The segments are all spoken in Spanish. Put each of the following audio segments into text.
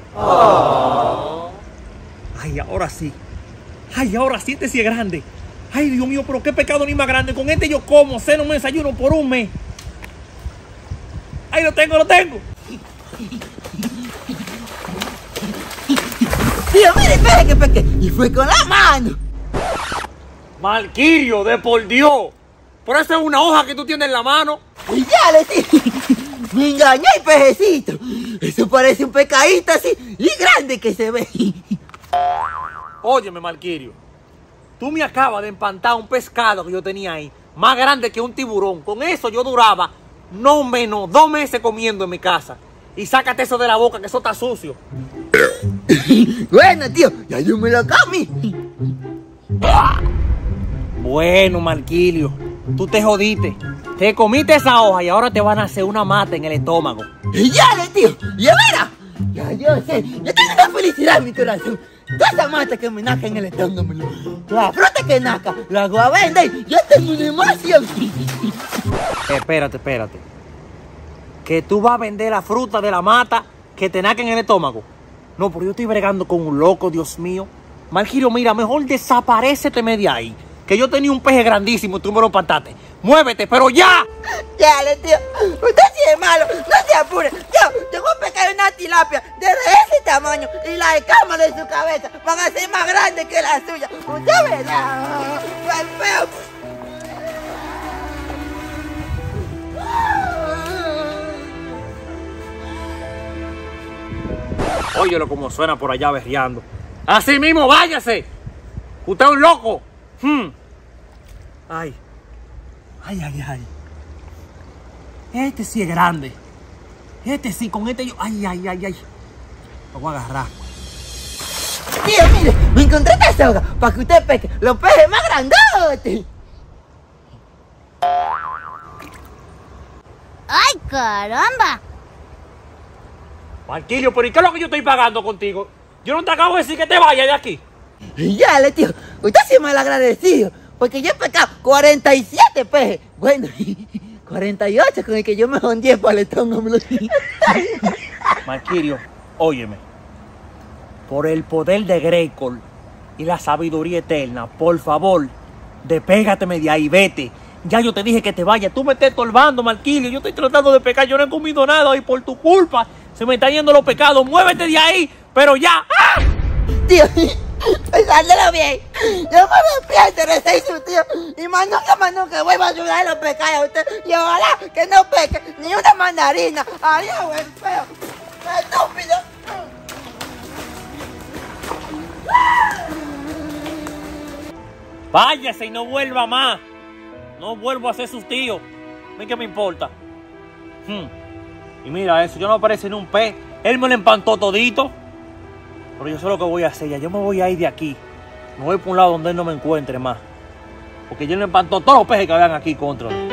Oh. Ay, ahora sí. Ay, ahora sí, este sí es grande. Ay, Dios mío, pero qué pecado ni más grande. Con este yo como, ceno, me desayuno por un mes. Ay, lo tengo, lo tengo. Tío, mire, espere que peque. Y fue con la mano. Marquirio, de por Dios. Pero esa es una hoja que tú tienes en la mano. Y ya le dije. Me engañó el pejecito. Eso parece un pecadito así y grande que se ve. Óyeme, Marquirio. Tú me acabas de empantar un pescado que yo tenía ahí, más grande que un tiburón. Con eso yo duraba no menos 2 meses comiendo en mi casa. Y sácate eso de la boca, que eso está sucio. Bueno, tío, ya yo me lo comí. Bueno, Marquirio, tú te jodiste. Te comiste esa hoja y ahora te van a hacer una mata en el estómago. Y ya le, tío. Ya mira. Ya yo sé. Yo tengo una felicidad en mi corazón. Toda esa mata que me naca en el estómago. La fruta que naca, la voy a vender. Yo tengo una emoción. Espérate. Que tú vas a vender la fruta de la mata que te naca en el estómago. No, pero yo estoy bregando con un loco, Dios mío. Marquirio, mira, mejor desaparéceteme de ahí. Que yo tenía un peje grandísimo y tú me lo pantaste. Muévete, pero ya. Ya le, tío. Usted sí es malo. No se apure. Yo voy a pecar una tilapia de ese tamaño y las escamas de su cabeza van a ser más grandes que la suya. Usted verá. ¡Fue feo! Óyelo como suena por allá berreando. Así mismo, váyase. Usted es un loco. Ay. Este sí es grande. Este sí, con este yo... Ay. Lo voy a agarrar. Tío, mire, me encontré esta soga para que usted pesque los peces más grandotes. ¡Ay, caramba! Marquirio, pero ¿y qué es lo que yo estoy pagando contigo? Yo no te acabo de decir que te vayas de aquí. Ya le, tío, usted sí es mal agradecido, porque yo he pescado 47 peces. Bueno, 48 con el que yo me hundí el paletón. Marquirio, óyeme. Por el poder de Greykol y la sabiduría eterna, por favor, despégateme de ahí, vete. Ya yo te dije que te vayas, tú me estás estorbando, Marquirio. Yo estoy tratando de pecar, yo no he comido nada y por tu culpa se me están yendo los pecados. Muévete de ahí, pero ya. ¡Ah! Tío, pensándolo bien, yo me arrepiento de ser su tío y más nunca vuelvo a ayudar a los pecados a usted. Y ojalá que no peque ni una mandarina. Adiós, güey, feo. Estúpido. Váyase y no vuelva más. No vuelvo a ser sus tíos. A mí qué me importa. Y mira eso, yo no aparece en un pez. Él me lo empantó todito. Pero yo sé lo que voy a hacer ya. Yo me voy a ir de aquí. Me voy por un lado donde él no me encuentre más. Porque yo le empantó todos los peces que habían aquí contra él.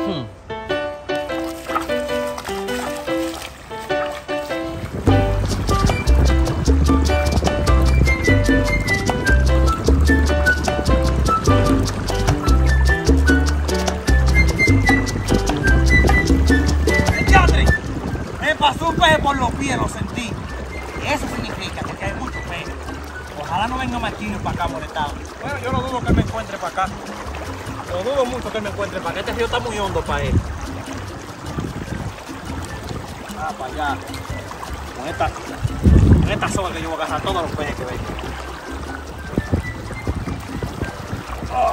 Me pasó un pez por los pies, lo sentí. Y eso significa que hay muchos peces. Ojalá no venga Marquirio para acá molestado. Bueno, yo no dudo que él me encuentre para acá. Lo dudo mucho que él me encuentre para acá. Este río está muy hondo para él. Para allá. Con esta soga que yo voy a agarrar todos los peces que vengan. Oh.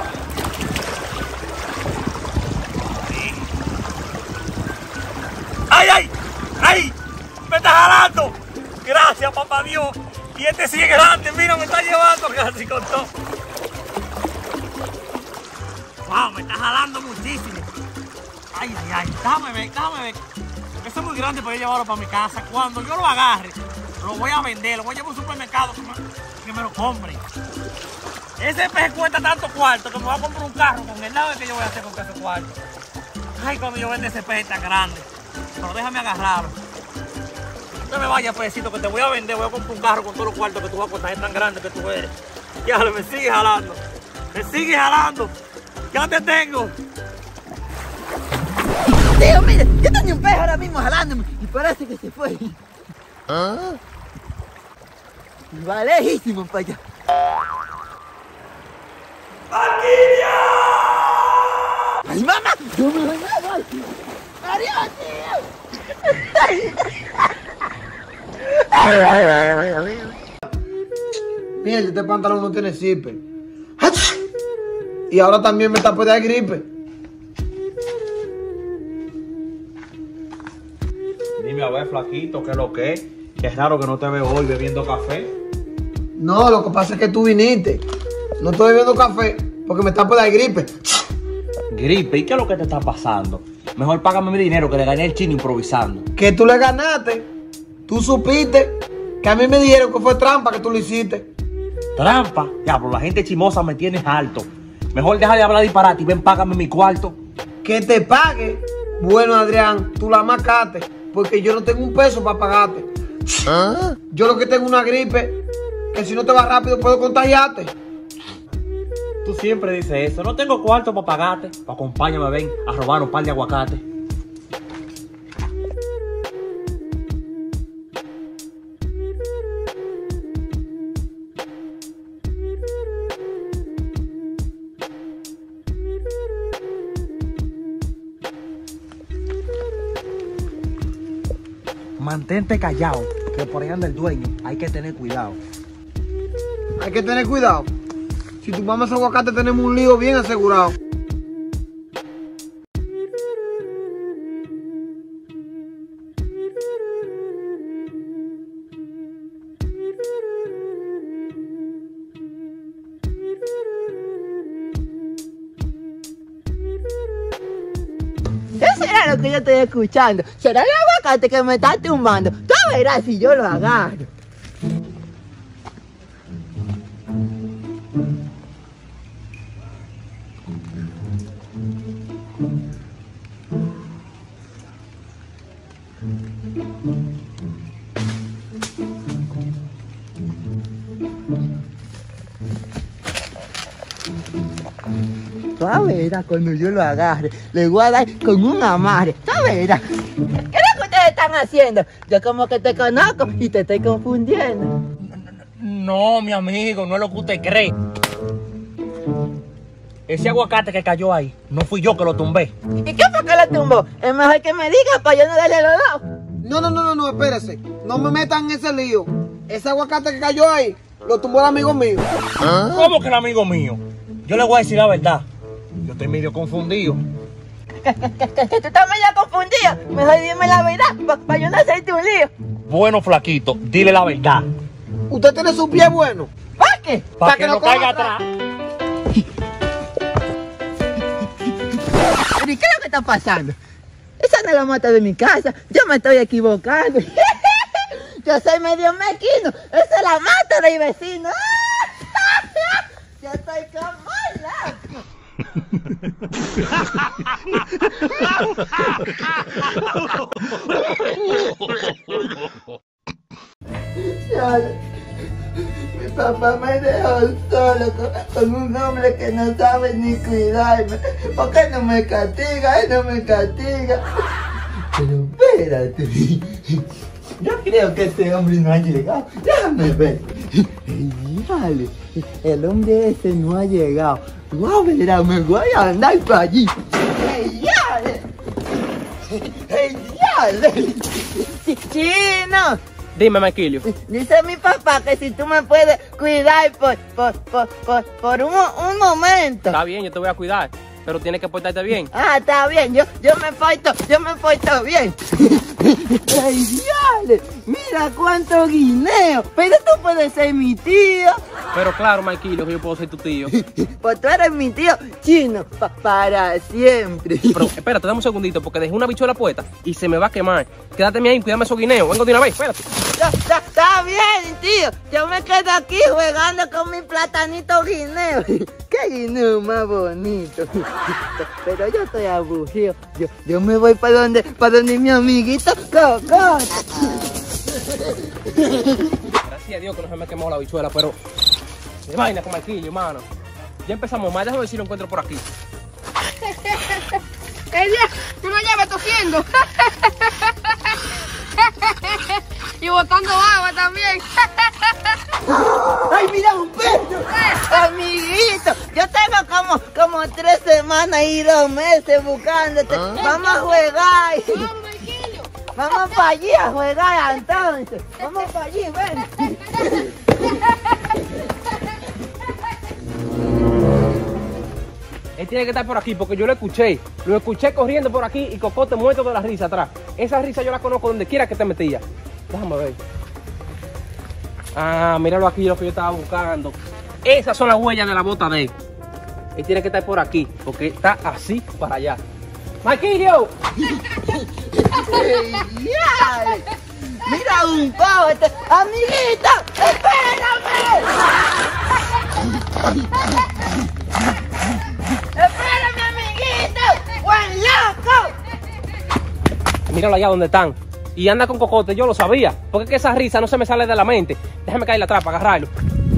¡Ay! ¡Me está jalando! Gracias, papá Dios. Y este sí es grande, mira, me está llevando casi con todo. ¡Wow! Me está jalando muchísimo. ¡Ay! Déjame ver. Eso es muy grande para yo llevarlo para mi casa. Cuando yo lo agarre, lo voy a vender, lo voy a llevar a un supermercado que me lo compre. Ese pez cuesta tanto cuarto que me voy a comprar un carro con él. ¿Sabes qué yo voy a hacer con ese cuarto? Ay, cuando yo venda ese pez tan grande. Pero déjame agarrarlo. No me vayas, pecito, que te voy a vender. Voy a comprar un carro con todos los cuartos que tú vas a contar. Es tan grande que tú eres. Ya, me sigue jalando. Ya te tengo. Tío, mire, yo tenía un pez ahora mismo jalándome y parece que se fue. Y va lejísimo para allá. ¡Marquillo! ¡Ay, mamá! ¡Yo me voy a dar! ¡Adiós, tío! Mira, este pantalón no tiene zipper. Y ahora también me está por dar gripe. Dime a ver, flaquito, ¿qué es lo que es? Que es raro que no te veo hoy bebiendo café. No, lo que pasa es que tú viniste. No estoy bebiendo café porque me está por dar gripe. Gripe, ¿y qué es lo que te está pasando? Mejor págame mi dinero que le gané el chino improvisando. Que tú le ganaste. Tú supiste que a mí me dijeron que fue trampa que tú lo hiciste. Trampa, diablo, la gente chimosa me tienes alto. Mejor deja de hablar disparate y ven, págame mi cuarto. Que te pague. Bueno, Adrián, tú la macaste porque yo no tengo un peso para pagarte. ¿Ah? Yo lo que tengo una gripe, que si no te vas rápido puedo contagiarte. Tú siempre dices eso. No tengo cuarto para pagarte. Acompáñame, ven, a robar un par de aguacates. Mantente callado, que por ahí anda el dueño. Hay que tener cuidado. Hay que tener cuidado. Si tu mamá es aguacate tenemos un lío bien asegurado. ¿Qué será lo que yo estoy escuchando? ¿Será el aguacate que me está tumbando? Tú verás si yo lo agarro. Tú verás cuando yo lo agarre, le voy a dar con un amarre. Tú verás. ¿Qué es lo que ustedes están haciendo? Yo como que te conozco y te estoy confundiendo. No, mi amigo, no es lo que usted cree. Ese aguacate que cayó ahí, no fui yo que lo tumbé. ¿Y qué fue que lo tumbó? Es mejor que me diga para yo no darle los dos. No, espérese. No me metan en ese lío. Ese aguacate que cayó ahí, lo tumbó el amigo mío. ¿Ah? ¿Cómo que el amigo mío? Yo le voy a decir la verdad. Yo estoy medio confundido. ¿Que tú estás medio confundido? Mejor dime la verdad, para yo no hacerte un lío. Bueno, flaquito, dile la verdad. Usted tiene su pie bueno. ¿Para qué? Para que no caiga atrás. ¿Pero y qué es lo que está pasando? Esa no es la mata de mi casa. Yo me estoy equivocando. Yo soy medio mequino. Esa es la mata del vecino. Yo estoy como loco. Mi papá me dejó solo con un hombre que no sabe ni cuidarme. ¿Por qué no me castiga? Él no me castiga. Pero espérate. Yo creo que ese hombre no ha llegado. Déjame ver. Dale, el hombre ese no ha llegado. Wow, verá, me voy a andar para allí. ¡Dale! ¡Chino! Dime, Marquilio. Dice mi papá que si tú me puedes cuidar por un momento. Está bien, yo te voy a cuidar, pero tienes que portarte bien. Ah, está bien, yo me porto bien. ¡Ay, diale! Mira cuánto guineo. Pero tú puedes ser mi tío. Pero claro, Marquilio, que yo puedo ser tu tío. Pues tú eres mi tío chino para siempre. Pero espérate, dame un segundito, porque dejé una bichuela puesta y se me va a quemar. Quédate ahí, cuídame esos guineos. Vengo de una vez, espérate. Está bien, tío. Yo me quedo aquí jugando con mi platanito guineo. Qué guineo más bonito. Pero yo estoy aburrido. Yo me voy para donde mi amiguito Coco. Gracias a Dios que no se me quemó la bichuela, pero de vaina con Marquilio, hermano. Ya empezamos mal, déjame ver si lo encuentro por aquí. Ella, tú no llevas tosiendo. Y botando agua también. como 3 semanas y 2 meses buscándote. Vamos a jugar. Vamos, Marquillo. Vamos para allí a jugar entonces. Vamos para allí, ven. Él tiene que estar por aquí porque yo lo escuché. Lo escuché corriendo por aquí y Cocote muerto de la risa atrás. Esa risa yo la conozco donde quiera que te metía. Déjame ver. Ah, míralo aquí, lo que yo estaba buscando. Esas son las huellas de la bota de él. Él tiene que estar por aquí porque está así para allá. ¡Marquillo! ¡Genial! Mira un poco, amiguito, espérame. Espérame, amiguito, buen loco. Míralo allá donde están. Y anda con Cocote, yo lo sabía. Porque es que esa risa no se me sale de la mente. Déjame caerle atrás para agarrarlo.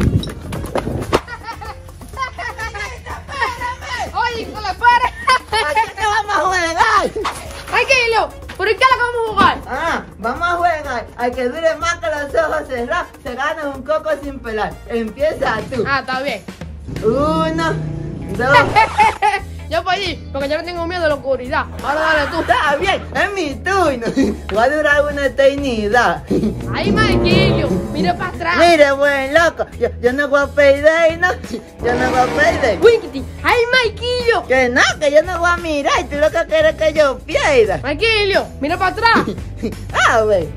Oye, no le pares. ¿A qué te vamos a jugar? Marquillo, ¿por qué la que vamos a jugar? Ah, vamos a jugar. Al que dure más que los ojos cerrados, se gana un coco sin pelar. Empieza tú. Ah, está bien. 1, 2. Yo voy allí, porque yo no tengo miedo de la oscuridad. Ahora dale tú. Está bien, es mi turno. Va a durar una eternidad. Ahí, Marquillo, mira para atrás. Mire, buen loco, yo no voy a perder, ¿no? Yo no voy a perder. Wikiti, ahí, Marquillo. Que no, que yo no voy a mirar. Tú lo que quieres es que yo pierda. Marquillo, mira para atrás. A ver.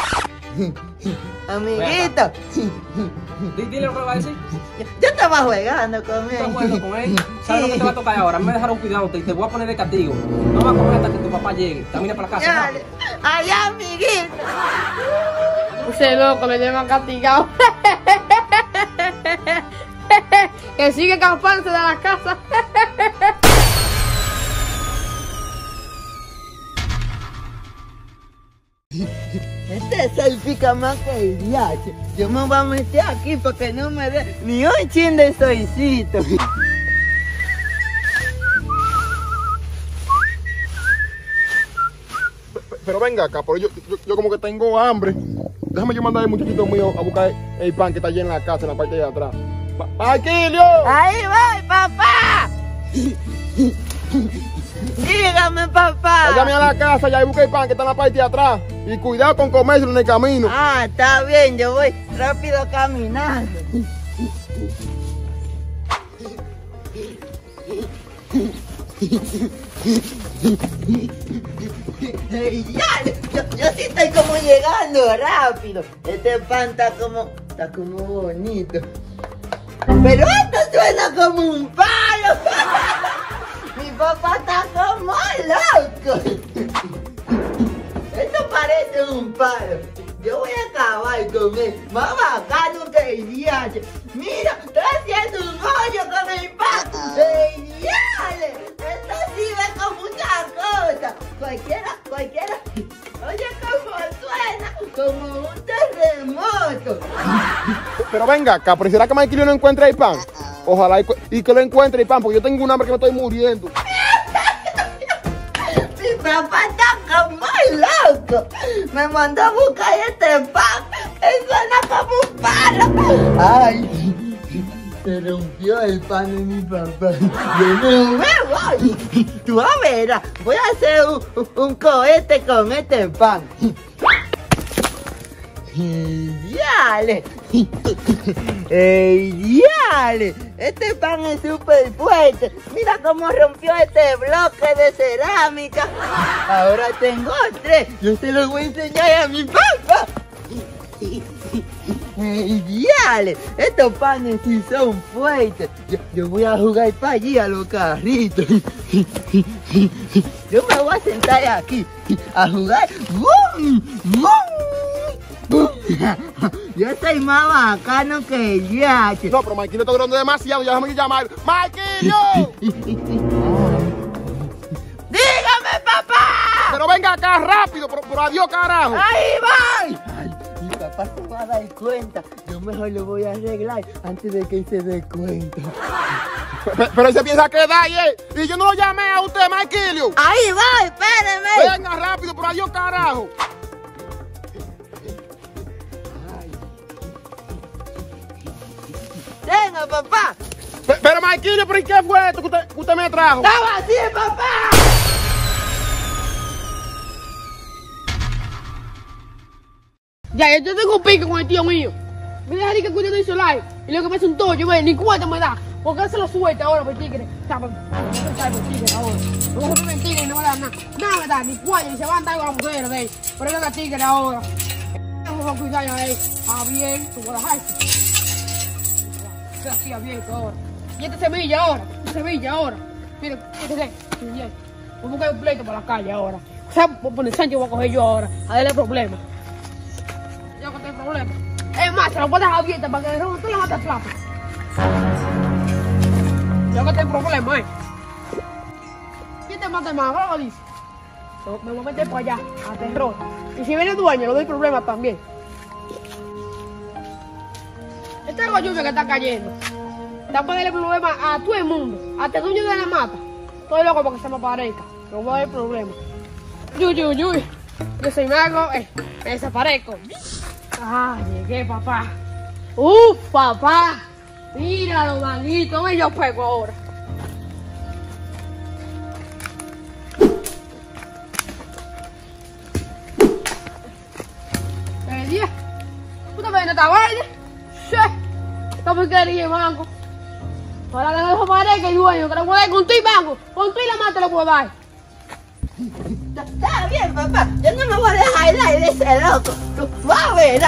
Amiguito, Dile lo que le va a decir. yo estaba jugando con Estás él. jugando con él. ¿Sabes lo que te va a tocar ahora? Me dejaron cuidándote y te voy a poner de castigo. No vas a comer hasta que tu papá llegue. Camina para la casa. Dale. Allá, amiguito. Ese loco le llevan castigado. Que sigue escapándose de la casa. Este salpica más que el viaje. Yo me voy a meter aquí para que no me dé ni un chin de soicito. Pero venga acá, pero yo como que tengo hambre. Déjame yo mandar al muchachito mío a buscar el pan que está allí en la casa, en la parte de atrás. ¡Marquillo! Ahí voy, papá. Dígame, papá. Allá a la casa, ya busca el pan que está en la parte de atrás. Y cuidado con comérselo en el camino. Ah, está bien, yo voy rápido caminando. Yo sí estoy como llegando rápido. Este pan está como bonito. Pero esto suena como un palo. Mi papá está como loco. Esto parece un palo. Yo voy a acabar con él. Más bacano que el viaje. Mira, estoy haciendo un hoyo con el pan. ¡Genial! Esto sí ve como una cosa. Cualquiera. Oye, cómo suena. Como un terremoto. Pero venga acá, pero ¿será que Marquillo no encuentra el pan? Ojalá y que lo encuentre el pan, porque yo tengo un hambre que me estoy muriendo. Mi papá está como loco. Me mandó a buscar este pan. Que suena como un palo. Ay, se rompió el pan de mi papá. Yo no me voy. Tú a ver, voy a hacer un cohete con este pan. ¡Diale! ¡Diale! Este pan es súper fuerte. Mira cómo rompió este bloque de cerámica. Ahora tengo 3. Yo se los voy a enseñar a mi papá. ¡Diale! Estos panes sí son fuertes. Yo voy a jugar para allí a los carritos. Yo me voy a sentar aquí a jugar. ¡Bum! ¡Bum! Yo soy más bacano que el yache. No, pero Marquillo está durando demasiado, ya déjame llamar. ¡Marquillo! ¡Dígame, papá! Pero venga acá rápido, por adiós, carajo. ¡Ahí voy! Ay, mi papá se va a dar cuenta. Yo mejor lo voy a arreglar antes de que él se dé cuenta. Pero él se piensa quedar y yo no lo llamé a usted, Marquillo. ¡Ahí voy! ¡Espéreme! Venga rápido, por adiós, carajo. ¡Venga, papá! Pero Pero Marquillo, ¿pero y qué fue esto que usted me trajo? ¡Estaba así, papá! Ya, yo tengo un pique con el tío mío. Me deja que cuide de su live. Y lo que me hace un tollo, ve, ni cuenta me da. ¿Por qué se lo suelta ahora por tigre? Por tigre ahora. Luego se me tigre y no me da nada. Nada me da, ni cuenta, ni se va a andar con la mujer, ve. Pero venga tigre ahora. Vamos a cuidar a él. A bien, tú vas a dejarse. Se hacía bien ahora. Y esta semilla ahora. Mira, este bien. Voy a buscar un pleito para la calle ahora. O sea, por el Sánchez voy a coger yo ahora. A darle problema. Yo que tengo problema. Es más, se lo voy a dejar abierta para que tú le mates plata. Yo que tengo problema, ¿Quién te mata más? ¿Cómo lo dice? Me voy a meter para allá, a terror. Y si viene el dueño, le doy problema también. Esta es la lluvia que está cayendo. Está para darle problema a todo el mundo. Hasta el dueño de la mata. Estoy loco porque se me aparezca. No voy a dar problema. Yo soy mago, me desaparezco. Ah, llegué, papá. Papá. Míralo, manguito. Ve, yo pego ahora. ¿Día? ¿Tú también esta vaina? Esta porquería, mango. Ahora le dejo pareja y dueño, que le voy a dar con tu y mango. Con tu y la mata le puedo dar. Está bien, papá. Yo no me voy a dejar el aire ese loco. Tú vas a ver.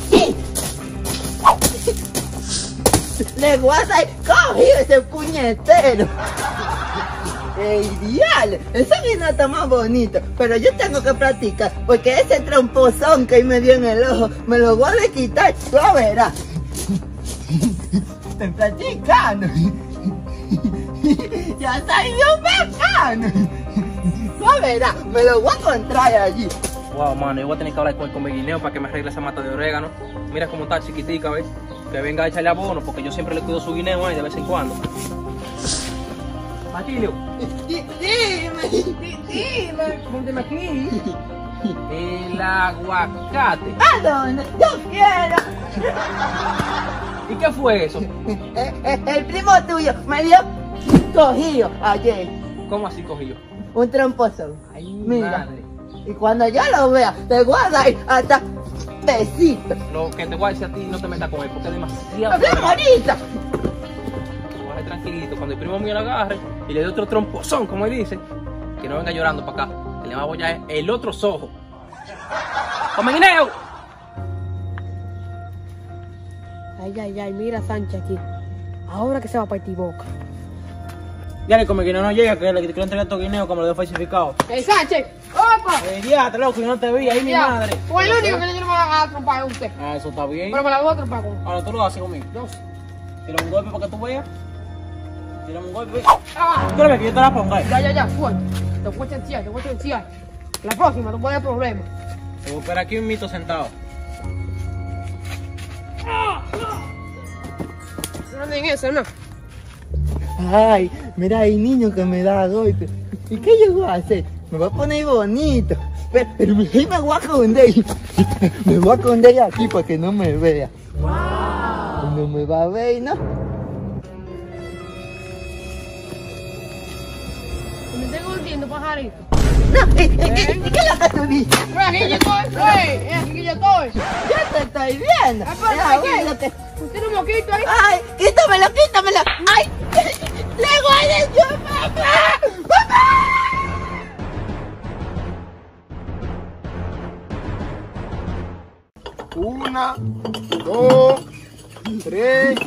Le voy a dar cogido ese puñetero. ¡Ey, diablo! Esa vino está más bonito. Pero yo tengo que practicar. Porque ese tramposón que me dio en el ojo me lo voy a quitar. Tú verás. Estoy practicando. Ya salió bacano. Tú verás, me lo voy a encontrar allí. Wow, mano, yo voy a tener que hablar con mi guineo para que me arregle esa mata de orégano. Mira cómo está chiquitica, ¿ves? Que venga a echarle abono, porque yo siempre le cuido su guineo ahí de vez en cuando. Maquilio. Dime. Pónteme aquí. El aguacate. ¿A dónde? Yo quiero. ¿Y qué fue eso? El primo tuyo me dio cogido ayer. ¿Cómo así cogió? Un tramposo. Ay, mira. madre. Y cuando yo lo vea, te voy a dar hasta besito. Lo que te voy a decir a ti, no te metas con él, porque es demasiado. ¡Hablamos ahorita! Voy a ser tranquilito. Cuando el primo mío lo agarre y le dé otro trompozón, como él dice, que no venga llorando para acá, que le va a bollar el otro ojo. ¡Come guineo! Ay, mira Sánchez aquí. Ahora que se va para ti boca. Ya como que no llega, que le quiero entregar estos guineos como lo he falsificado. Sánchez! ¡Opa! Ya, loco, yo no te vi, ahí mi madre. Fue el único que yo no me va a trompar a usted. Ah, eso está bien. Pero me la voy a trompar con. Ahora tú lo haces conmigo. Tírame un golpe para que tú veas. Tírame un golpe. ¡Ah! Espérame que yo te la ponga. Ya, suelta. Te voy a chancear, La próxima, no puede haber problema. Te voy a esperar aquí un mito sentado. No anden eso, ¿no? Ay, mira, hay niño que me da golpe. ¿Y qué yo voy a hacer? Me voy a poner bonito. Pero me voy a esconder. Me voy a esconder aquí para que no me vea. No me va a ver, ¿no? Me estoy golpeando, pajarito. No, ¿y qué es lo que tú dices? Aquí yo estoy, aquí yo estoy. Yo te estoy viendo. ¿Qué? Usted no me quita ahí. Ay, quítamelo. Ay, le guardé yo, papá. Una, dos, tres,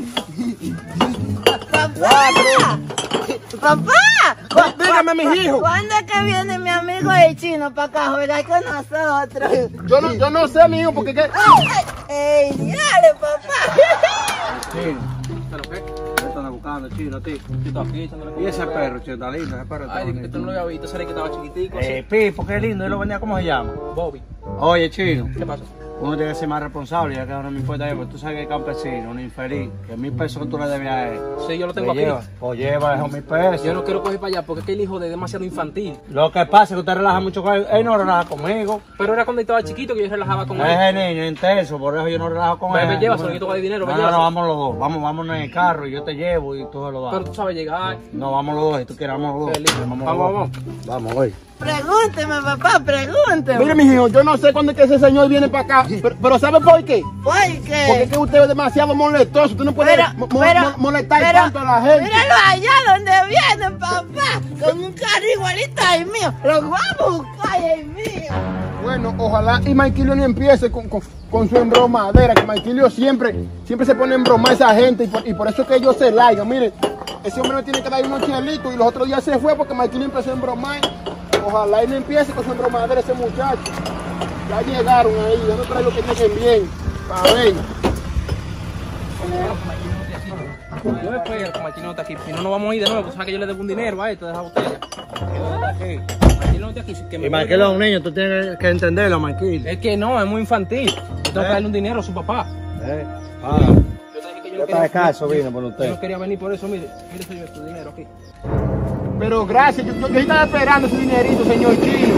Papá. Dígame, mis hijos. ¿Cuándo es que viene mi amigo el chino para acá a jugar con nosotros? Yo no sé, amigo, porque qué. ¡Ey, dale, papá! Chino, ¿pero qué? ¿Qué están buscando, Chino, a ti? Yo estoy aquí, ¿y ese perro, Chino, está lindo, ese perro está Ay, bonito. que tú no lo habías visto, sabes que estaba chiquitico. Pipo, qué lindo, ¿y lo venía cómo se llama? Bobby. Oye, Chino, ¿Qué pasó? uno tiene que ser más responsable, ya que ahora no me importa eso, porque tú sabes que el campesino, un infeliz, que 1.000 pesos que tú le debías a él. Sí, yo lo tengo aquí. Pues lleva esos 1.000 pesos. Yo no quiero coger para allá porque es que el hijo de demasiado infantil. Lo que pasa es que usted relaja mucho con él. Él no relaja conmigo. Pero era cuando estaba chiquito que yo relajaba con él. Ese niño intenso, por eso yo no relajo con él. Me lleva, solo yo toco de dinero. No, vamos los dos. Vamos en el carro y yo te llevo y tú se lo das. Pero tú sabes llegar. No, vamos los dos. Si tú quieres, vamos los dos. Feliz. Vamos. Vamos, voy. Pregúnteme, papá, pregúnteme. Mire, mi hijo, yo no sé cuándo es que ese señor viene para acá, pero ¿sabe por qué? ¿Por qué? Porque es que usted es demasiado molestoso, usted no puede molestar tanto a la gente. Míralo allá donde viene, papá, con un carro igualito al mío. Lo voy a buscar, es mío. Bueno, ojalá y Maikilio ni empiece con su embromadera, que Maikilio siempre se pone a embromar a esa gente y por eso es que ellos se largan. Mire, ese hombre me tiene que dar unos chelitos y los otros días se fue porque Maikilio empezó a embromar. Ojalá y no empiece con su embromadera ese muchacho. Ya llegaron ahí, ya no trae lo que lleguen bien. A ver. Yo espero que Martín no está aquí. Si no, nos vamos a ir de nuevo. Pues sabes que yo le debo un dinero a esto de esa botella. Martín no está aquí. Y Marquilo es un niño, tú tienes que entenderlo, Marquilo. Es que no, es muy infantil. Yo tengo que darle un dinero a su papá. Yo Yo te dije que está de caso, vino por yo usted. no quería venir por eso. Mire, señor, tu dinero aquí. Pero gracias, yo estaba esperando ese dinerito, señor Chino.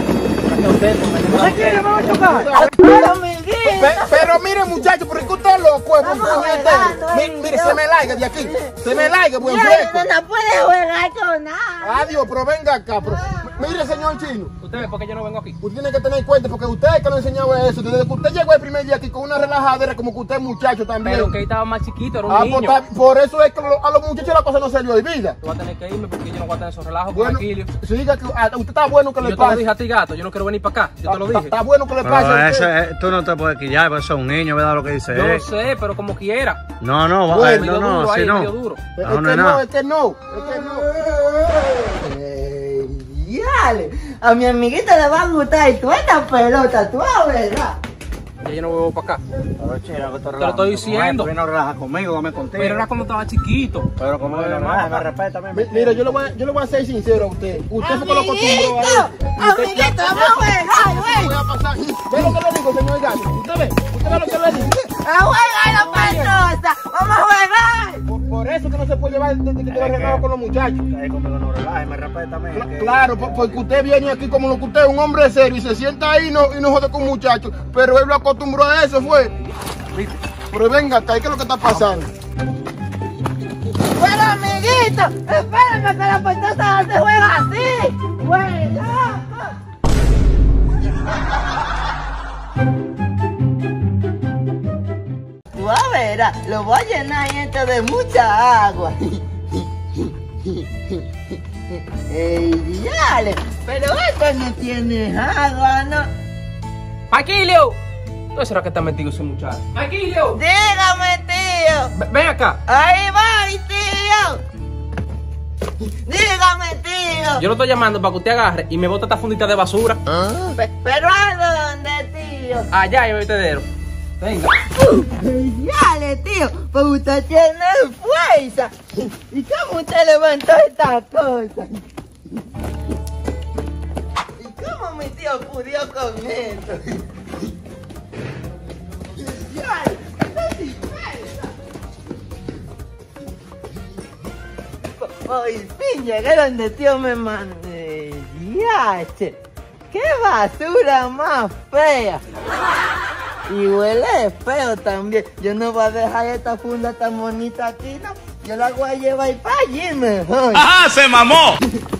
Pero mire, muchacho, ¿por qué usted es loco? Mire, se me larga de aquí. Se me larga, buen fresco. No puede jugar con nada. Adiós, pero venga acá. Mire, señor Chino. ¿Usted ve por qué yo no vengo aquí? Usted tiene que tener en cuenta, porque usted es que lo enseñaba eso. Desde que usted llegó el primer día aquí con una relajadera, como que usted es muchacho también. Pero que estaba más chiquito, era un niño. Por eso es que a los muchachos la cosa no se le olvida. Tú vas a tener que irme porque yo no voy a tener esos relajos con Bueno, Aquilio. sí, diga que usted está bueno que le Yo te lo pase. dije a ti, gato. Yo no quiero venir para acá. Yo te lo dije. Está bueno que le pase a usted. Tú no te puedes quillar, pero eso es un niño, ¿verdad? Lo que dice Yo él. lo sé, pero como quiera. No, Medio no, duro así ahí, no. medio duro. Es No, no que es no, nada. es que no. Dale, a mi amiguita le va a gustar y tú esta pelota, tú a verdad. Ya yo no vuelvo para acá. Pero chera, que tú Te lo estoy diciendo. Tú no relajas conmigo, dame contigo. Pero era cuando estaba chiquito. Pero como no relajas, me respeta. Mira, yo le voy a ser sincero a usted. Usted fue que lo acostumbró a eso. Amiguito, vamos a jugar, güey. Voy a pasar. ¿Ve lo que le digo, señor Gato? ¿Usted ve lo que le digo? A jugar la pelota, vamos a jugar. Por eso que no se puede llevar desde que te arreglado con los muchachos. Conmigo no relajas, me respeta. Claro, porque usted viene aquí como lo que usted es, un hombre serio, y se sienta ahí y no jode con muchachos. Pero él lo acostumbró a eso, fue. Pero venga acá, ¿qué es lo que está pasando? Bueno, amiguito, espérame que la pelota no se juega así. Juega. Tú a ver, lo voy a llenar esto de mucha agua. ¡Ey, dale! Pero esto no tiene agua, ¿no? ¡Aquilio! ¿Dónde será que está metido ese muchacho? ¡Aquilio! Dígame, tío. Ven acá. Ahí voy, tío. Dígame, tío. Yo lo estoy llamando para que usted agarre y me bote esta fundita de basura. ¿Pero a dónde, tío? Allá en el vertedero. Venga. Dale, tío, pues usted tiene fuerza. ¿Y cómo usted levantó esta cosa? ¿Y cómo mi tío pudió con esto? Dale, usted sin fuerza. Por fin llegué donde tío me mandó. Yache, qué basura más fea. Y huele feo también. Yo no voy a dejar esta funda tan bonita aquí, ¿no? Yo la voy a llevar para allí mejor. ¡Ajá, se mamó!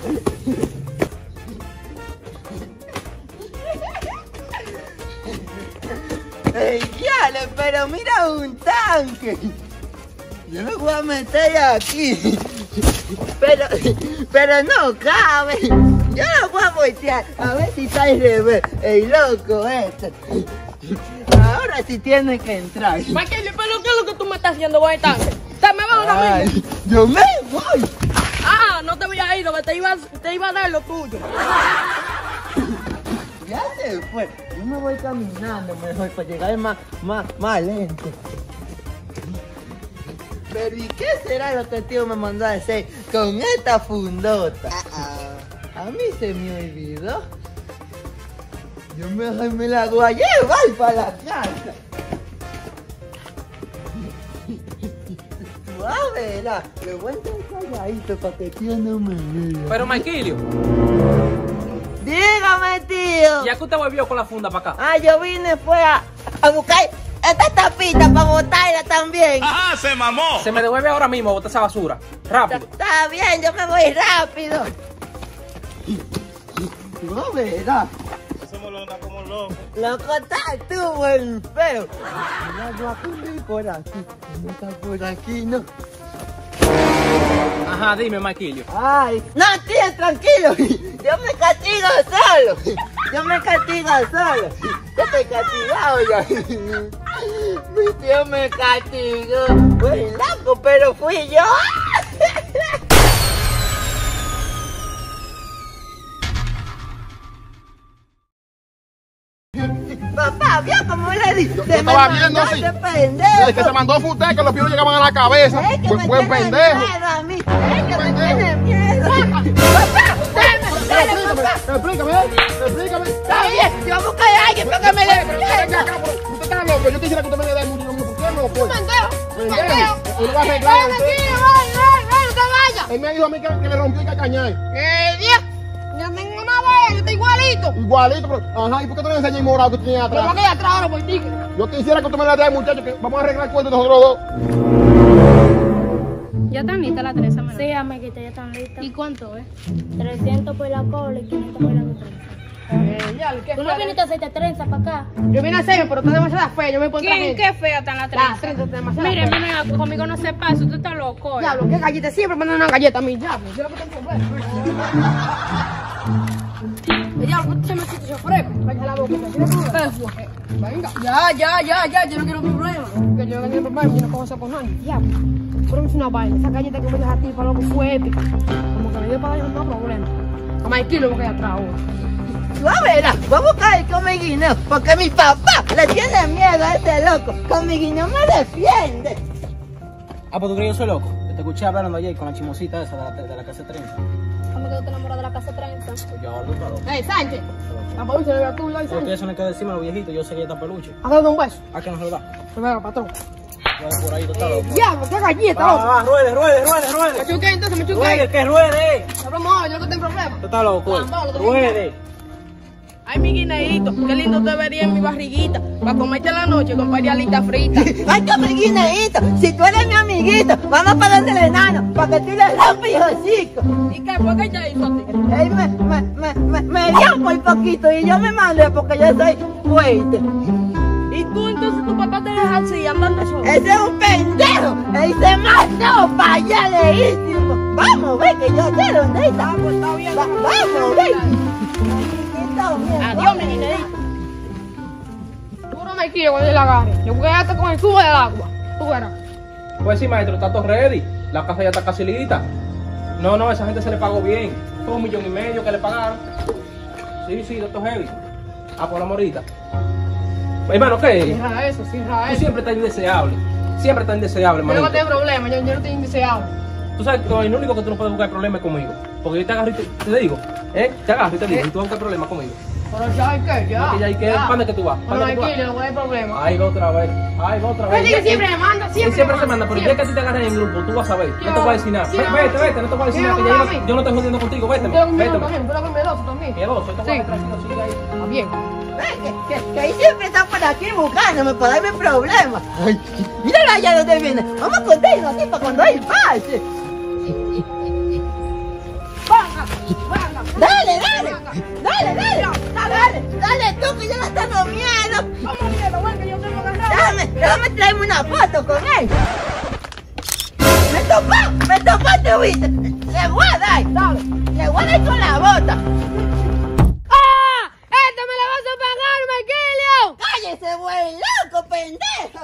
Ey, yale, pero mira un tanque. Yo lo voy a meter aquí. Pero no cabe. Yo lo voy a voltear a ver si está al revés. El loco este. Ahora sí tiene que entrar. Maquillo, pero ¿qué es lo que tú me estás haciendo con el tanque? ¿Te me vas ahora mismo? Yo me voy. Ah, no te voy a ir, que te iba a dar lo tuyo. Ya se fue. Yo me voy caminando mejor para llegar más lento. Pero ¿y qué será lo que el tío me mandó a hacer con esta fundota? A mí se me olvidó. Yo me la voy a llevar para la casa. Tú a verás, le voy a entrar calladito para que tío no me vea. Pero Maikilio, Dígame, tío. ¿ya que usted volvió con la funda para acá? Ah, yo vine fue a buscar esta tapita para botarla también. ¡Ajá, se mamó! Se me devuelve ahora mismo a botar esa basura. Rápido. Está bien, yo me voy rápido. No verás. Somos locos como locos. Loco, estás tú, buen feo. Ya voy a cubrir por aquí. No está por aquí, ¿no? Ajá, dime, Maikilio. Ay, no, tío, tranquilo. Yo me castigo solo. Yo me castigo solo. Yo estoy castigado ya. Mi tío me castigó. Fue loco, pero fui yo. Papá, ¿vio cómo le dije? Yo estaba viendo así. Pendejo. El que se mandó fue usted, que los pies llegaban a la cabeza. Es que me Buen tiene pendejo. miedo a mí. Es que me tiene miedo. Papá, dale, papá. Explícame. Está bien, yo voy a buscar a alguien para que me Venga defienda. acá, pero usted está loco. Yo quisiera que usted me dé mucho. ¿Por qué no? Pues? Pendejo. Pendejo. Uno va a arreglar. Ven aquí, ven, no te vayas. Él me dijo a mí que le rompió el cacañay. Dios. Yo tengo nada de él, está igualito. Igualito, pero. Ajá, ¿y por qué tú no le enseñas el morado que tú tienes Pero atrás? va a quedar atrás ahora por ti. Yo quisiera que tú me la des, muchacho, que vamos a arreglar el cuento de nosotros dos. ¿Ya están listas las tres, Amanda? Sí, amiguita, ya están listas. ¿Y cuánto es? 300 por la cola y 500 por la trenza. ¿Qué ¿Tú no viniste a hacerte trenza para acá? Yo vine a hacerme, pero está demasiado fea. Yo me puedo ¿Quién? ¿Qué fea están las tres? Las tres están demasiado Mire, feas. mira, conmigo no se pasa, tú estás loco. Diablo, qué galleta. Siempre mandan una galleta a mí, diablo. Yo lo que tengo que diablo, se me siente yo fresco. Vaya la boca, venga. Ya, yo no quiero problemas. Que yo no quiero problemas, yo no puedo hacer con nadie. Diablo. Pero me hizo una vaina. Esa galleta que me deja a ti para loco fue épica. Como que me dio para allá, no problema. A Maikilio me queda atrás ahora. Tú a verás, voy a buscar el comiguineo, porque mi papá le tiene miedo a ese loco. Comiguineo me defiende. Ah, pues tú crees que yo soy loco. Yo te escuché hablando ayer con la chimosita esa de la casa 30. ¿Cómo que tú te enamoras de la casa 30? Pues yo ahora tú loco. ¡Ey, Sánchez! La peluche le voy a tuyo ahí, Porque Sánchez. eso no hay que decirme a los viejitos, yo sé que ella está peluche. ¿Has dado un beso? ¿A qué no se lo da? Venga, patrón. Yo por ahí tú estás loco. Diablo, qué galleta, loco. Ruede. Me chuqué, entonces me chuqué. Ruede, que ruede. Hablamos, yo no tengo problema. Tú estás loco. Ruede. Ay, mi guineíto, qué lindo te vería en mi barriguita. Para comerte en la noche con parialita frita. Ay, comiguineito, si tú eres mi amiguito, vamos para donde el enano, para que tú le rompes el hocico. ¿Y qué? ¿Por qué te hizo a ti? Él me dio muy poquito y yo me mandé porque yo soy fuerte. ¿Y tú entonces tu papá te deja así andando solo? Ese es un pendejo, él se mató para allá leísimo. Vamos, ve que yo sé dónde está. Pues está bien. Vamos, ve. Adiós, mi guineíto. Tú no me quieres cuando yo la agarre. Yo voy a quedarte con el cubo del agua. Tú verás. Pues sí, maestro, está todo ready. La casa ya está casi lista. No, esa gente se le pagó bien. Fue 1,5 millones que le pagaron. Sí, doctor Heavy. Ah, por la morita. Hermano, ¿qué? Cierra eso, cierra Tú eso. siempre estás indeseable. Siempre estás indeseable, Yo no hermano. tengo problema, yo no estoy indeseable. Tú sabes que el único que tú no puedes buscar problemas es conmigo. Porque yo te agarro y te digo, te agarro y te digo, y tú vas a buscar problemas conmigo. Pero ya hay que, ya. Que ya hay que, ¿para dónde que tú vas? Bueno, ¿Para dónde que tú aquí vas? no voy a tener problema. Ahí va otra vez. Pero que siempre me manda, Él siempre siempre se manda, pero ya que a ti te agarras en grupo, tú vas a ver. No te voy a decir nada. Sí, Vete, no te voy a decir nada, que ya yo no estoy jodiendo contigo. Vete. Tengo miedo también, pero que miedoso también. Miedoso, te voy a Sí. dejar tranquilo, sigue ahí. Está bien. Que ahí siempre están por aquí buscándome para darme problemas. Ay, míralo allá donde viene. Vamos a contarnos aquí para cuando él pase. Dale tú que ya le está dando miedo. ¿Cómo miedo, güey, que yo tengo agarrado? Déjame traerme una foto con él. Me topó, te viste. Le voy a dar, le voy a dar con la bota. ¡Ah! ¡Esto me lo vas a pagar, Maikilio! ¡Cállese, buen loco, pendejo!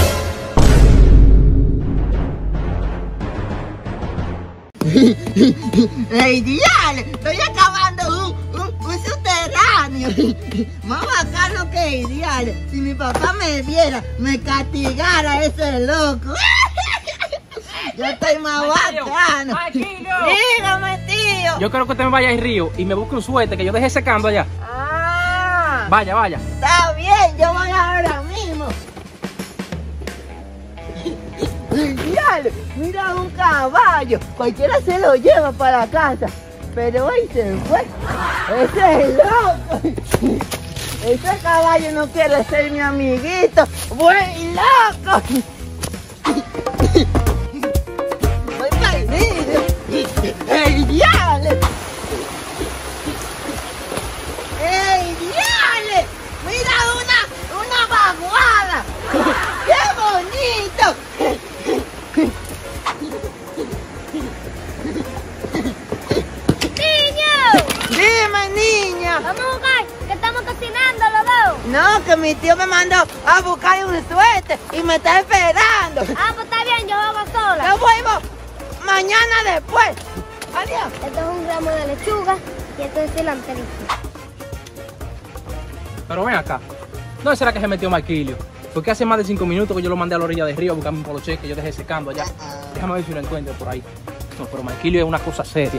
¡Ey, diale! Estoy acabando un subterráneo. Más bacano que el diale. Si mi papá me viera, me castigara ese loco. Yo estoy más bacano. Dígame, tío. Yo creo que usted me vaya al río y me busque un suéter que yo dejé secando allá. Ah. Vaya, vaya. Está bien, yo voy ahora mismo. Diablo, mira un caballo. Cualquiera se lo lleva para la casa. Pero hoy se fue. Ese es loco. Ese caballo no quiere ser mi amiguito. ¡Buen loco! ¡Voy perdido! ¡Ey, diablo! ¡Ey, diablo! ¡Mira una vaguada! ¡Qué bonito! Dime, niña. Vamos a jugar, que estamos cocinando los dos. No, que mi tío me mandó a buscar un suéter y me está esperando. Ah, pues está bien, yo hago sola. Yo vuelvo mañana después. Adiós. Esto es un gramo de lechuga y esto es cilantro. Pero ven acá. ¿No será que se metió Marquilio? Porque hace más de 5 minutos que yo lo mandé a la orilla del río a buscarme un poloche que yo dejé secando allá. Déjame ver si lo encuentro por ahí. No, pero Marquilio es una cosa seria.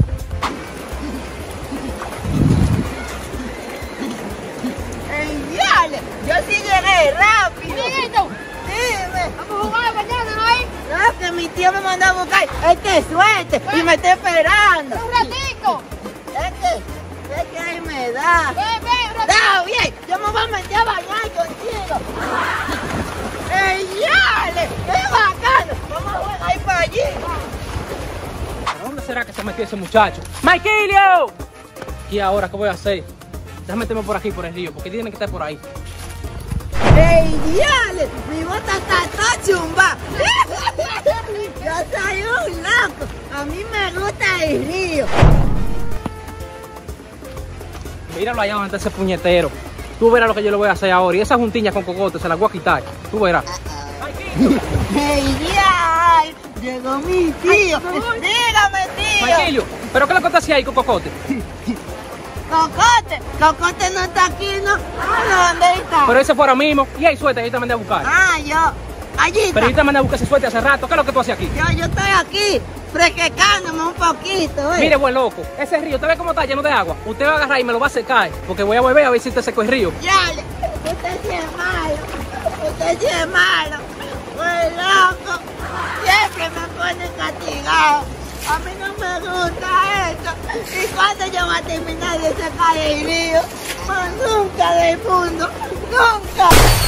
Yo sí llegué rápido. Amiguito, Dime. vamos a jugar mañana, ¿no hay? No, que mi tío me mandó a buscar este suéter y me está esperando. Un ratico. Es que ahí me da. Ven, un ratito. Está bien, yo me voy a meter a bañar contigo. ¡Ey, yale! ¡Es bacano! Vamos a jugar ahí para allí. ¿A dónde será que se metió ese muchacho? ¡Marquilio! ¿Y ahora qué voy a hacer? Déjame meterme por aquí, por el río, porque tiene que estar por ahí. ¡Ey, diale! Mi bota está toda chumba. Yo soy un loco. A mí me gusta el río. Míralo allá donde está ese puñetero. Tú verás lo que yo le voy a hacer ahora. Y esa juntiña con cocote se la voy a quitar. Tú verás. ¡Ey, diale! Llegó mi tío. Dígame, tío. Marquilio, ¿pero qué le contaste ahí con cocote? Cocote no está aquí, ¿no? Ah, ¿dónde está? Pero ese fue ahora mismo. Y ahí suelta, ahí te mandé a buscar. Ah, allí está. Pero yo te mandé a buscar ese suerte hace rato. ¿Qué es lo que tú haces aquí? Yo estoy aquí, fresquecándome un poquito, ¿eh? Mire, buen loco, ese río, ¿usted ve cómo está lleno de agua? Usted va a agarrar y me lo va a secar, porque voy a volver a ver si te seco el río. Yale, usted sí es malo, usted sí es malo, muy loco, siempre me pone castigado, a mí no me gusta esto, y cuando yo voy a terminar de secar el río, pues nunca del mundo, nunca.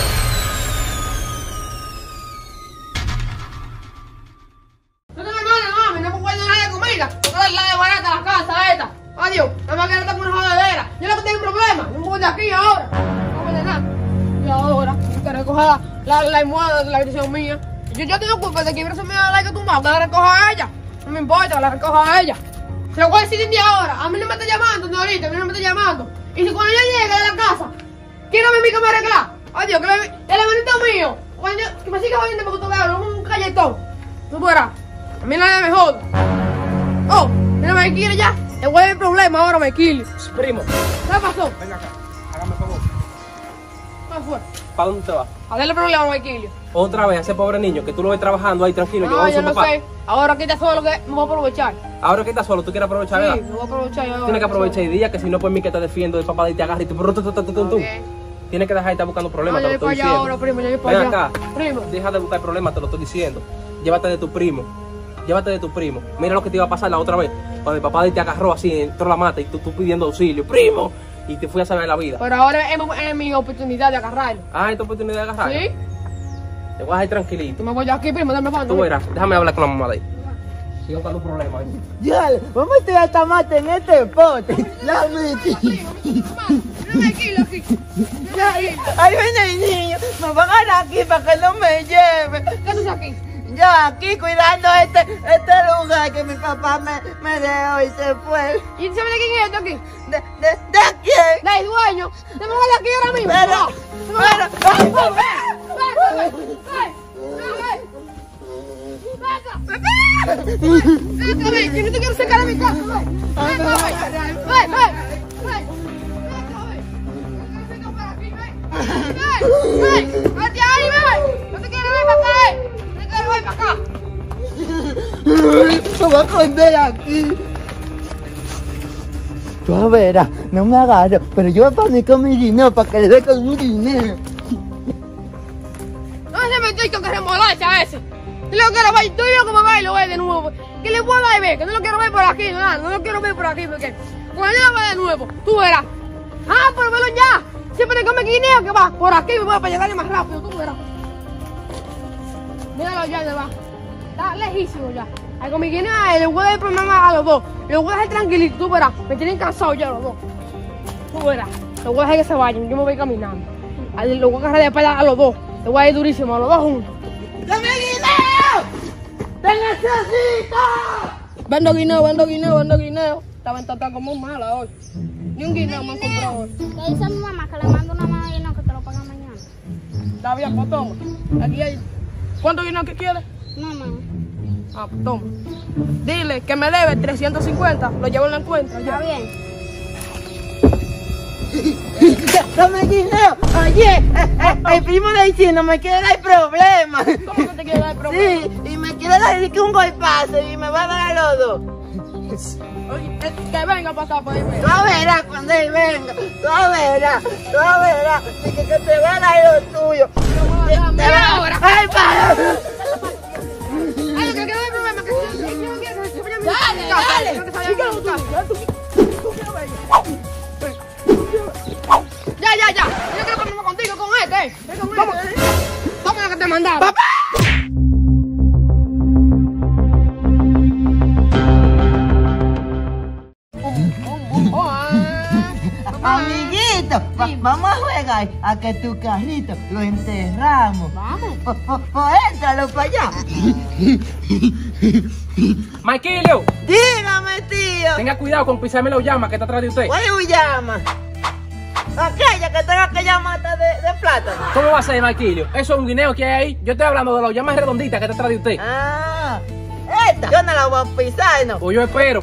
No tengo nada, mami, no me puedo nada de comida. Porque la de barata la casa esta. Adiós, nada más que no tengo una jodedera. Yo lo que tengo un problema, no me voy de aquí ahora. No voy de nada. Y ahora, que recoja la almohada de la habitación mía. Yo tengo culpa de que Ibra se me da like tumbado, que la recoja a ella. No me importa, que la recoja a ella. Se lo voy a decir de ahora. A mí no me está llamando, no ahorita, a mí no me está llamando. Y si cuando yo llegue de la casa, quiero ver mi que me arregla. Adiós, que el hermanito mío, cuando que me siga jodiendo porque tú veas, un galletón. Tú verás. A mí nadie me joda. Oh, mira, me quiere ya. Le voy a dar el problema ahora, me quiere. Primo, ¿Qué pasó? venga acá, hágame favor. ¿Qué fue? ¿Para dónde te vas? A darle problema a Maquilio. Otra vez a ese pobre niño que tú lo ves trabajando ahí tranquilo, No, llevando yo su no papá. sé. Ahora quita solo que me voy a aprovechar. Ahora que estás solo, tú quieres aprovechar, Sí, ¿verdad? me voy a aprovechar yo. Tienes que aprovechar el día, que si no, pues mí que te defiendo, el papá de te agarra y tú. Tienes que dejar de estar buscando problemas, No, te yo lo voy estoy para allá diciendo. ahora, primo, yo voy para Ven allá. acá, Primo. deja de buscar problemas, te lo estoy diciendo. Llévate de tu primo. Llévate de tu primo. Mira lo que te iba a pasar la otra vez. Cuando el papá de te agarró así, entró la mata y tú pidiendo auxilio. ¡Primo! Y te fui a salvar la vida. Pero ahora es mi oportunidad de agarrarlo. Ah, esta oportunidad de agarrar. ¿Sí? Te voy a dejar tranquilito. Tú me voy de aquí, primo, dame fondo. Tú verás. Déjame hablar con la mamá de ahí. Sigo buscando problemas ahí. Yale, vamos a tirar tomate en este pote. La metí. Ahí viene el niño, me van a agarrar aquí para que no me lleve. ¿Qué haces aquí? Yo aquí cuidando este lugar que mi papá me dejó y se fue. ¿Y sabes de quién es esto aquí? ¿De quién? Del dueño. Te me voy de aquí ahora mismo. Ven, yo no te quiero sacar de mi casa. ¡Vete ahí, ven! ¡No te quiero ir para acá, ¡no te quiero ir para acá! Me voy a esconder aquí. Tú verás, no me agarro, pero yo voy a poner con mi dinero para que le dé con mi dinero. No se me con que remolacha ese. Yo lo quiero ver, tú y yo como va y lo ve de nuevo. Que le puedo dar y ver, que no lo quiero ver por aquí, no lo quiero ver por aquí, porque cuando él va de nuevo, tú verás. Ah, pero velo ya. Siempre te come guineo que va por aquí, me voy para llegarle más rápido, tú verás. Míralo ya, ya va. Está lejísimo ya. Ahí con mi guineo, le voy a dar problema a los dos. Le voy a dejar tranquilito, tú verás. Me tienen cansados ya los dos. Tú verás. Le voy a dejar que se vayan, yo me voy caminando. Le voy a agarrar de espalda a los dos. Le voy a ir durísimo a los dos juntos. ¡Dame guineo! ¡Te necesito! Vendo guineo. Esta venta está como mala hoy. Ni un guineo me han comprado hoy. Le dice a mi mamá que le mando una mano de guineo que te lo paga mañana. Está bien, pues toma. Aquí hay. ¿Cuánto guineo que quieres? No, mamá. Ah, pues toma. Dile que me debe 350. Lo llevo en la cuenta. Está Ya. bien. ¡Dame guineo! Oye, el primo de Haitino me quiere dar problemas. ¿Cómo que te quiere dar problema? Sí, y me quiere dar que un golpazo y me va a dar a los dos. Oye, que venga para acá, para irme. Tú verás cuando él venga. Tú verás. Y que te va a dar lo tuyo. Mira ahora. ¡Ay, para! Ay, que no hay problema. Que Dale. Ya. Yo quiero ponerme contigo con este. Toma lo que te mandaba. ¡Papá! Amiguito, vamos a jugar a que tu carrito lo enterramos. Vamos. Éntralo para allá. Maikilio, Dígame, tío. tenga cuidado con pisarme la llama que está atrás de usted. ¿Cuál llama? Aquella que tenga aquella mata de plátano. ¿Cómo va a ser, Maikilio? Eso es un guineo que hay ahí. Yo estoy hablando de las llamas redonditas que está atrás de usted. Ah, esta. Yo no la voy a pisar, ¿no? Pues yo espero.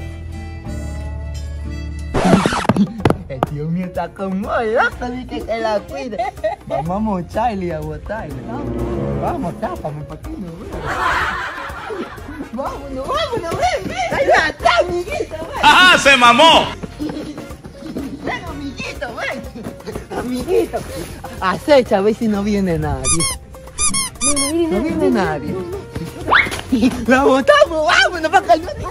El tío mío está como loco, dice que la cuide. Vamos a mocharle y a botarle. Vamos, tápame para que no vea. Vámonos, ven. Ahí está, amiguito, ven. ¡Ajá, se mamó! Ven, amiguito, ven. Amiguito, acecha a ver si no viene nadie. No viene nadie. La botamos, vámonos para que no diga.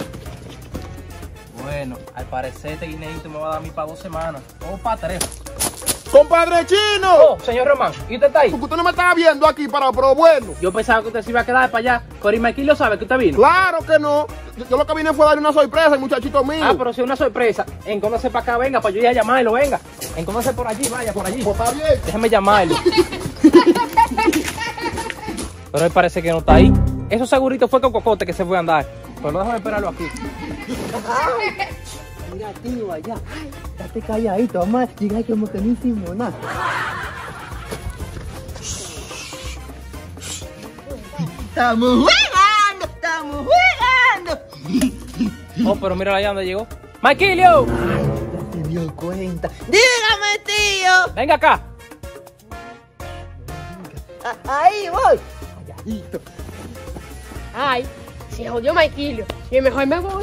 Bueno, al parecer este guineito me va a dar a mí para 2 semanas. O para 3. ¡Compadre Chino! Oh, señor Román, ¿y usted está ahí? Porque usted no me estaba viendo aquí para pero bueno. Yo pensaba que usted se iba a quedar para allá. Pero Maikilio sabe que usted vino. Claro que no. Yo lo que vine fue a darle una sorpresa al muchachito mío. Ah, pero si es una sorpresa, encóndase para acá, venga, para yo ir a llamarlo, venga. Encóndase por allí, vaya, por allí. Pues está bien. Déjame llamarlo. Pero él parece que no está ahí. Eso segurito fue con Cocote que se fue a andar. Pero déjame esperarlo aquí. Mira, tío, allá. Date calladito, mamá. Diga como que no hicimos nada. Estamos jugando. Oh, pero mira allá donde llegó. ¡Maikilio! Ya se dio cuenta. Dígame, tío. Venga acá. Ahí voy. Calladito. Ay, se jodió Maikilio. Y mejor me voy.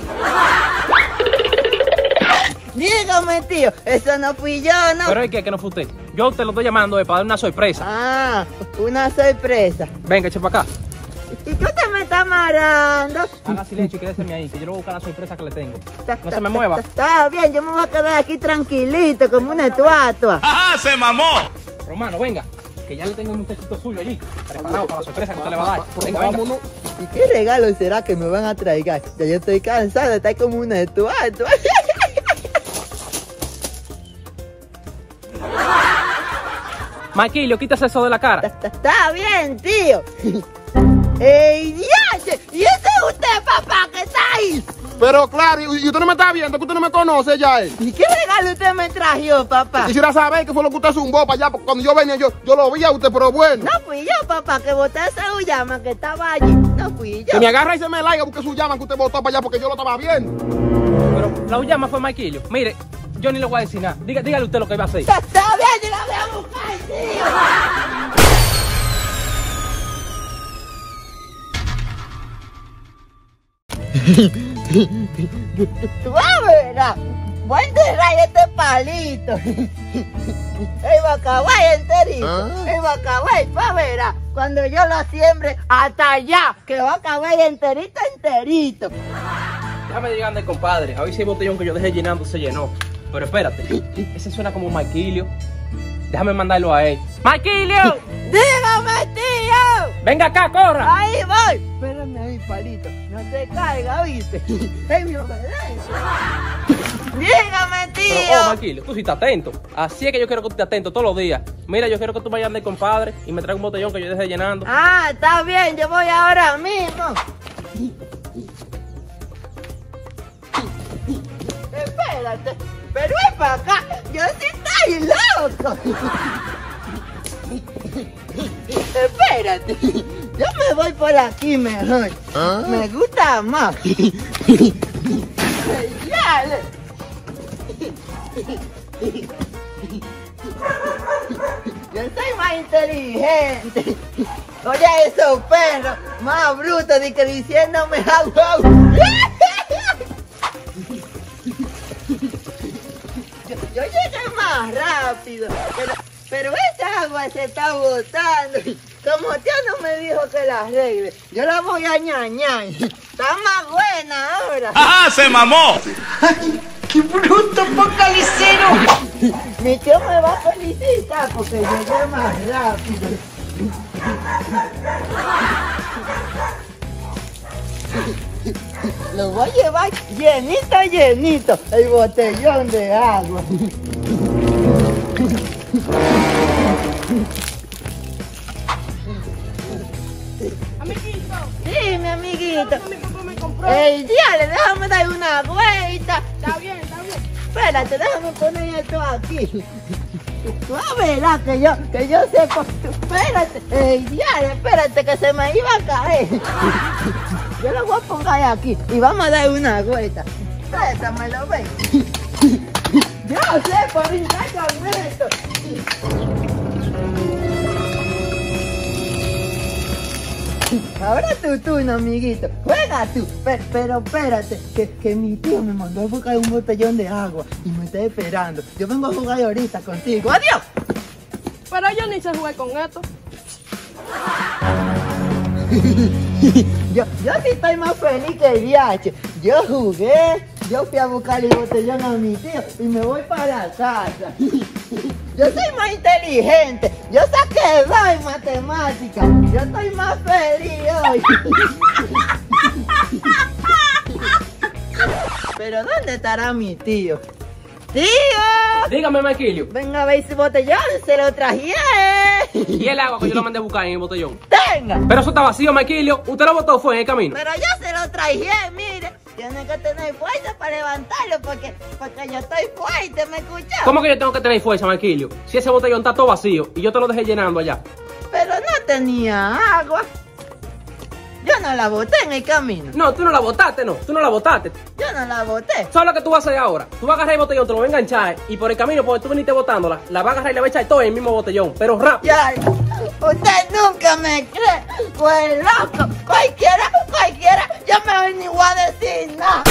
Dígame, tío. Eso no fui yo, ¿no? Pero es que no fue usted. Yo te lo estoy llamando para dar una sorpresa. Ah, una sorpresa. Venga, eche para acá. ¿Y qué usted me está amarrando? Haga silencio y quédese ahí, que yo le voy a buscar la sorpresa que le tengo. No se me mueva. Está bien, yo me voy a quedar aquí tranquilito, como una estatua. ¡Ajá, se mamó! Romano, venga, que ya le tengo un muchachito suyo allí, preparado para la sorpresa que usted le va a dar. Venga, venga. Vámonos. ¿Y qué regalo será que me van a traer? Ya yo estoy cansado de estar como una estatua. Maikilio, quítase eso de la cara. Está bien, tío. ¡Ey, diache! ¿Y ese es usted, papá, que está ahí? Pero claro, y usted no me está viendo, que usted no me conoce ya. ¿Y qué regalo usted me trajo, papá? Quisiera saber qué fue lo que usted zumbó para allá, porque cuando yo venía yo lo vi a usted, pero bueno. No fui yo, papá, que boté esa llama que estaba allí. No fui yo. Que me agarra y se me laiga porque su llama que usted botó para allá porque yo lo estaba viendo. Pero la llama fue Maikilio. Mire, yo ni le voy a decir nada. Dígale usted lo que iba a hacer. Está bien, yo la voy a buscar, tío. Tú vas a ver, voy a enterrar este palito. El Bacaguay enterito. El Bacaguay, pa' verá. Cuando yo lo siembre hasta allá, que Bacaguay enterito, enterito. Déjame llegar de compadre. A ver si el botellón que yo dejé llenando se llenó. Pero espérate, ese suena como Maquilio. Déjame mandarlo a él. ¡Maquilio! ¡Dígame, tío! ¡Venga acá, corra! ¡Ahí voy! Espérame ahí, palito. No te caiga, ¿viste? ¡Ey, mi obediencia! ¡Dígame, tío! Pero, Maquilio, tú sí estás atento. Así es que yo quiero que tú estés atento todos los días. Mira, yo quiero que tú vayas de compadre y me traigas un botellón que yo dejé llenando. Ah, está bien, yo voy ahora mismo. Espérate, pero es para acá. Yo sí estoy loco. Espérate, yo me voy por aquí mejor. Me gusta más. Dale. Yo soy más inteligente. Oye, esos perros más brutos de que diciéndome au. Yo llegué más rápido, pero esta agua se está botando. Como tío no me dijo que la arregle, yo la voy a ñañar. Está más buena ahora. ¡Ajá! ¡Se mamó! ¡Ay, qué bruto, focalicero! Mi tío me va a felicitar porque llegué más rápido. Lo voy a llevar llenito, el botellón de agua. Amiguito. Sí, mi amiguito. Mi papá me compró. Ey, díale, déjame dar una vuelta. Está bien, está bien. Espérate, déjame poner esto aquí. Tú verás que yo sé. Espérate, díale, espérate que se me iba a caer. Yo lo voy a poner aquí y vamos a dar una vuelta. Préstamelo, ven. Yo sé por brincar con esto. Ahora tu turno, amiguito. Juega tú. Pero espérate, que mi tío me mandó a buscar un botellón de agua y me está esperando. Yo vengo a jugar ahorita contigo. ¡Adiós! Pero yo ni sé jugar con esto. Yo sí estoy más feliz que el viaje. Yo jugué, yo fui a buscar el botellón a mi tío y me voy para la casa. Yo soy más inteligente, yo saqué 2 en matemáticas. Yo estoy más feliz hoy. Pero ¿dónde estará mi tío? ¡Tío! Dígame, Maquilio. Venga a ver ese botellón, se lo traje. ¿Y el agua que yo lo mandé a buscar en el botellón? ¡Tenga! Pero eso está vacío, Maquilio. Usted lo botó, fue en el camino. Pero yo se lo traje, mire. Tiene que tener fuerza para levantarlo porque yo estoy fuerte, ¿me escuchó? ¿Cómo que yo tengo que tener fuerza, Maquilio? Si ese botellón está todo vacío y yo te lo dejé llenando allá. Pero no tenía agua. Yo no la boté en el camino. No, tú no la botaste, no. Tú no la botaste. Yo no la boté. ¿Sabes lo que tú vas a hacer ahora? Tú vas a agarrar el botellón, te lo vas a enganchar y por el camino, porque tú viniste botándola, la vas a agarrar y la vas a echar todo en el mismo botellón, pero rápido. Ya, usted nunca me cree. Pues loco, cualquiera, yo me ni voy a decir nada.